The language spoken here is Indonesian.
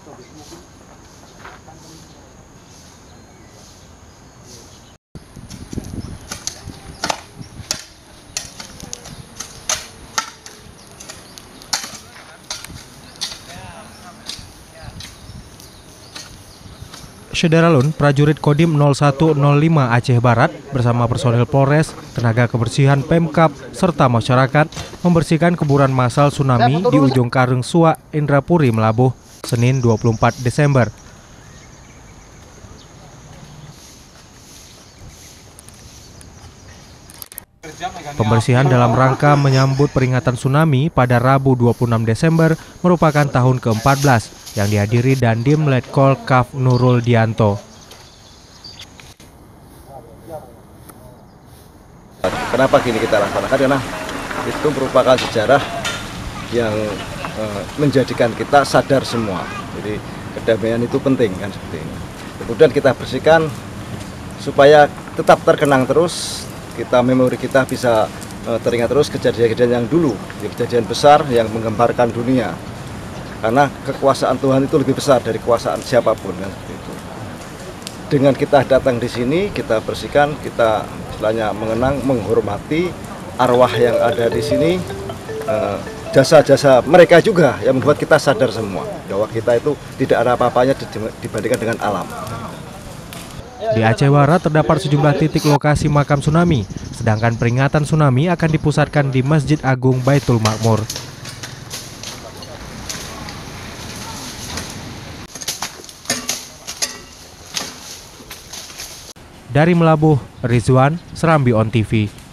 Syederalun, prajurit Kodim 0105 Aceh Barat bersama personil Polres, tenaga kebersihan Pemkab, serta masyarakat membersihkan kuburan massal tsunami di ujung Kareng Suak, Indrapuri, Melabuh, Senin 24 Desember. Pembersihan dalam rangka menyambut peringatan tsunami pada Rabu 26 Desember merupakan tahun ke-14 yang dihadiri Dandim Letkol Kaf Nurul Dianto. Kenapa gini kita laksanakan? Karena itu merupakan sejarah yang menjadikan kita sadar semua. Jadi kedamaian itu penting kan seperti ini. Kemudian kita bersihkan supaya tetap terkenang terus. Memori kita bisa teringat terus kejadian-kejadian yang dulu, kejadian besar yang menggemparkan dunia. Karena kekuasaan Tuhan itu lebih besar dari kekuasaan siapapun kan seperti itu. Dengan kita datang di sini, kita bersihkan, kita istilahnya mengenang, menghormati arwah yang ada di sini, jasa-jasa mereka juga yang membuat kita sadar semua bahwa kita itu tidak ada apa-apanya dibandingkan dengan alam. Di Aceh Barat terdapat sejumlah titik lokasi makam tsunami, sedangkan peringatan tsunami akan dipusatkan di Masjid Agung Baitul Makmur. Dari Melabuh, Rizwan, Serambi On TV.